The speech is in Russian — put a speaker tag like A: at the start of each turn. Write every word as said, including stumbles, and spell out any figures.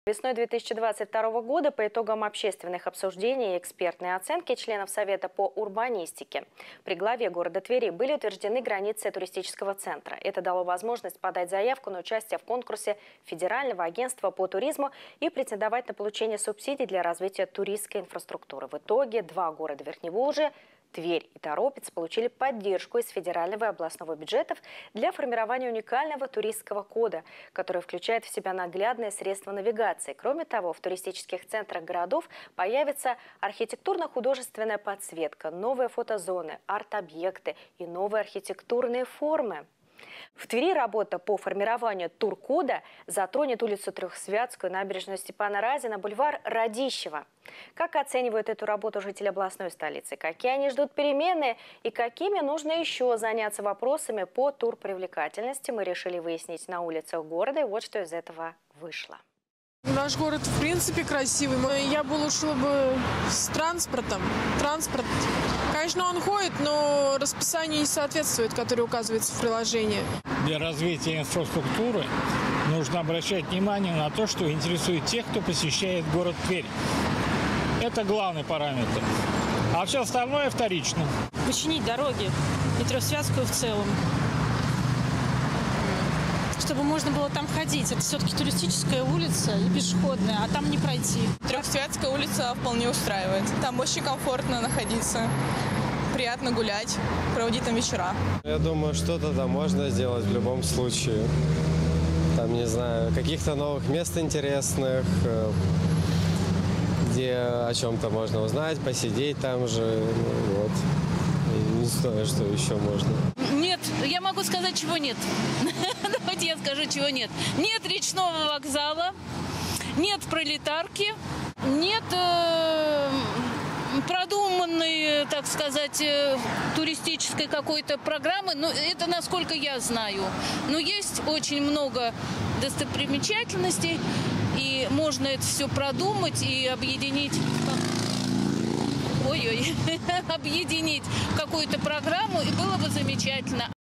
A: Весной две тысячи двадцать второго года по итогам общественных обсуждений и экспертной оценки членов Совета по урбанистике при главе города Твери были утверждены границы туристического центра. Это дало возможность подать заявку на участие в конкурсе Федерального агентства по туризму и претендовать на получение субсидий для развития туристской инфраструктуры. В итоге два города Верхневолжья, Тверь и Торопец получили поддержку из федерального и областного бюджетов для формирования уникального туристского кода, который включает в себя наглядные средства навигации. Кроме того, в туристических центрах городов появится архитектурно-художественная подсветка, новые фотозоны, арт-объекты и новые архитектурные формы. В Твери работа по формированию туркода затронет улицу Трехсвятскую, набережную Степана Разина, бульвар Радищева. Как оценивают эту работу жители областной столицы? Какие они ждут перемены и какими нужно еще заняться вопросами по турпривлекательности, мы решили выяснить на улицах города, и вот что из этого вышло.
B: Наш город в принципе красивый. Я бы улучшила бы с транспортом. Транспорт, конечно, он ходит, но расписанию не соответствует, которое указывается в приложении.
C: Для развития инфраструктуры нужно обращать внимание на то, что интересует тех, кто посещает город Тверь. Это главный параметр. А все остальное вторично.
D: Починить дороги и Трехсвятскую в целом, чтобы можно было там ходить. Это все-таки туристическая улица и пешеходная, а там не пройти.
E: Трехсвятская улица вполне устраивает. Там очень комфортно находиться, приятно гулять, проводить там вечера.
F: Я думаю, что-то там можно сделать в любом случае. Там, не знаю, каких-то новых мест интересных, где о чем-то можно узнать, посидеть там же. Ну, вот. И не знаю, что еще можно.
G: Нет, я могу сказать, чего нет. Давайте я скажу, чего нет. Нет речного вокзала, нет пролетарки, нет э, продуманной, так сказать, э, туристической какой-то программы. Но это насколько я знаю. Но есть очень много достопримечательностей, и можно это все продумать и объединить. Ой-ой, объединить какую-то программу, и было бы замечательно.